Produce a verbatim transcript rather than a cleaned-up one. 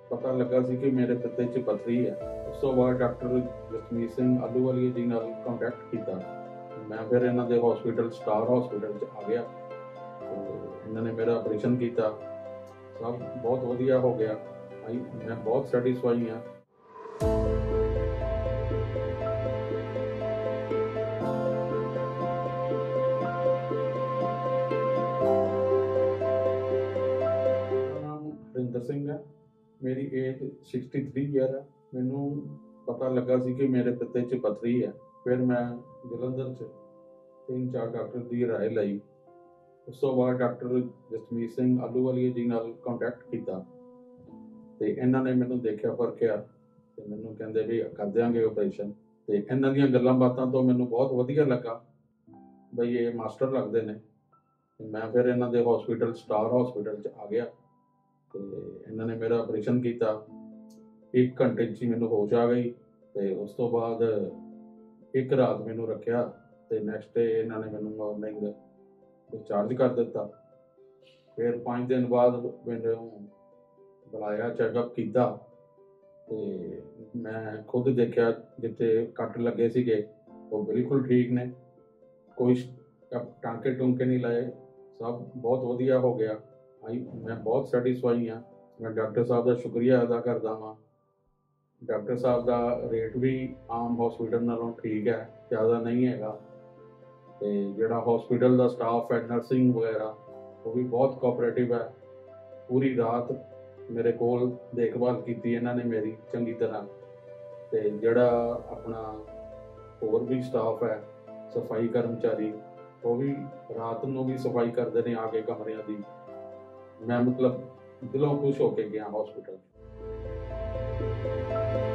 ਪਤਾ ਲੱਗਾ ਸੀ ਕਿ ਮੇਰੇ ਪਿੱਤੇ 'ਚ ਪੱਥਰੀ ਹੈ। ਉਸ ਤੋਂ ਬਾਅਦ ਡਾਕਟਰ ਜਸਮੀਤ ਸਿੰਘ ਆਹਲੂਵਾਲੀਆ ਜੀ ਨਾਲ ਕੰਟੈਕਟ ਕੀਤਾ। ਮੈਂ ਫਿਰ ਇਹਨਾਂ ਦੇ ਹਸਪੀਟਲ ਸਟਾਰ ਹਸਪੀਟਲ 'ਚ ਆ ਗਿਆ ਤੇ ਇਹਨਾਂ ਨੇ ਮੇਰਾ ਆਪਰੇਸ਼ਨ ਕੀਤਾ। ਸਭ ਬਹੁਤ ਵਧੀਆ ਹੋ ਗਿਆ। ਆਈ ਮੈਂ ਬਹੁਤ ਸੈਟੀਸਫਾਈ ਹਾਂ। ਮੇਰਾ ਨਾਮ ਹਰਿੰਦਰ ਸਿੰਘ ਹੈ। ਮੇਰੀ ਏਜ ਸਿਕਸਟੀ ਥ੍ਰੀ ਈਅਰ ਹੈ। ਮੈਨੂੰ ਪਤਾ ਲੱਗਾ ਸੀ ਕਿ ਮੇਰੇ ਪਿੱਤੇ 'ਚ ਪੱਥਰੀ ਹੈ। ਫਿਰ ਮੈਂ ਜਲੰਧਰ 'ਚ ਤਿੰਨ ਚਾਰ ਡਾਕਟਰ ਦੀ ਰਾਏ ਲਈ। ਉਸ ਤੋਂ ਬਾਅਦ ਡਾਕਟਰ ਜਸਮੀਤ ਸਿੰਘ ਆਹਲੂਵਾਲੀਆ ਜੀ ਨਾਲ ਕੰਟੈਕਟ ਕੀਤਾ ਤੇ ਇਹਨਾਂ ਨੇ ਮੈਨੂੰ ਦੇਖਿਆ ਪਰਖਿਆ ਤੇ ਮੈਨੂੰ ਕਹਿੰਦੇ ਵੀ ਕਰ ਦਿਆਂਗੇ ਆਪਰੇਸ਼ਨ। ਤੇ ਇਹਨਾਂ ਦੀਆਂ ਗੱਲਾਂ ਬਾਤਾਂ ਤੋਂ ਮੈਨੂੰ ਬਹੁਤ ਵਧੀਆ ਲੱਗਾ ਬਈ ਇਹ ਮਾਸਟਰ ਲੱਗਦੇ ਨੇ। ਤੇ ਮੈਂ ਫਿਰ ਇਹਨਾਂ ਦੇ ਹਸਪੀਟਲ ਸਟਾਰ ਹਸਪੀਟਲ 'ਚ ਆ ਗਿਆ ਤੇ ਇਹਨਾਂ ਨੇ ਮੇਰਾ ਆਪਰੇਸ਼ਨ ਕੀਤਾ। ਇੱਕ ਘੰਟੇ 'ਚ ਹੀ ਮੈਨੂੰ ਹੋਸ਼ ਆ ਗਈ ਤੇ ਉਸ ਤੋਂ ਬਾਅਦ ਇੱਕ ਰਾਤ ਮੈਨੂੰ ਰੱਖਿਆ ਤੇ ਨੈਕਸਟ ਡੇ ਇਹਨਾਂ ਨੇ ਮੈਨੂੰ ਮਾਰਨਿੰਗ ਡਿਸਚਾਰਜ ਕਰ ਦਿੱਤਾ। ਫਿਰ ਪੰਜ ਦਿਨ ਬਾਅਦ ਮੈਨੂੰ ਬੁਲਾਇਆ, ਚੈੱਕਅਪ ਕੀਤਾ ਤੇ ਮੈਂ ਖੁਦ ਦੇਖਿਆ ਜਿੱਥੇ ਕੱਟ ਲੱਗੇ ਸੀਗੇ ਉਹ ਬਿਲਕੁਲ ਠੀਕ ਨੇ। ਕੋਈ ਟਾਂਕੇ ਟੂੰਕੇ ਨਹੀਂ ਲਾਏ। ਸਭ ਬਹੁਤ ਵਧੀਆ ਹੋ ਗਿਆ। ਆਈ ਮੈਂ ਬਹੁਤ ਸੈਟੀਸਫਾਈ ਹਾਂ। ਮੈਂ ਡਾਕਟਰ ਸਾਹਿਬ ਦਾ ਸ਼ੁਕਰੀਆ ਅਦਾ ਕਰਦਾ ਹਾਂ। ਡਾਕਟਰ ਸਾਹਿਬ ਦਾ ਰੇਟ ਵੀ ਆਮ ਹਸਪੀਟਲ ਨਾਲੋਂ ਠੀਕ ਹੈ, ਜ਼ਿਆਦਾ ਨਹੀਂ ਹੈਗਾ। ਤੇ ਜਿਹੜਾ ਹਸਪੀਟਲ ਦਾ ਸਟਾਫ ਹੈ, ਨਰਸਿੰਗ ਵਗੈਰਾ, ਉਹ ਵੀ ਬਹੁਤ ਕੋਆਪਰੇਟਿਵ ਹੈ। ਪੂਰੀ ਰਾਤ ਮੇਰੇ ਕੋਲ ਦੇਖਭਾਲ ਕੀਤੀ ਇਹਨਾਂ ਨੇ ਮੇਰੀ ਚੰਗੀ ਤਰ੍ਹਾਂ। ਤੇ ਜਿਹੜਾ ਆਪਣਾ ਹੋਰ ਵੀ ਸਟਾਫ ਹੈ, ਸਫਾਈ ਕਰਮਚਾਰੀ, ਉਹ ਵੀ ਰਾਤ ਨੂੰ ਵੀ ਸਫਾਈ ਕਰਦੇ ਨੇ ਆ ਕੇ ਕਮਰਿਆਂ ਦੀ। ਮੈਂ ਮਤਲਬ ਦਿਲੋਂ ਖੁਸ਼ ਹੋ ਕੇ ਗਿਆ ਹਸਪੀਟਲ।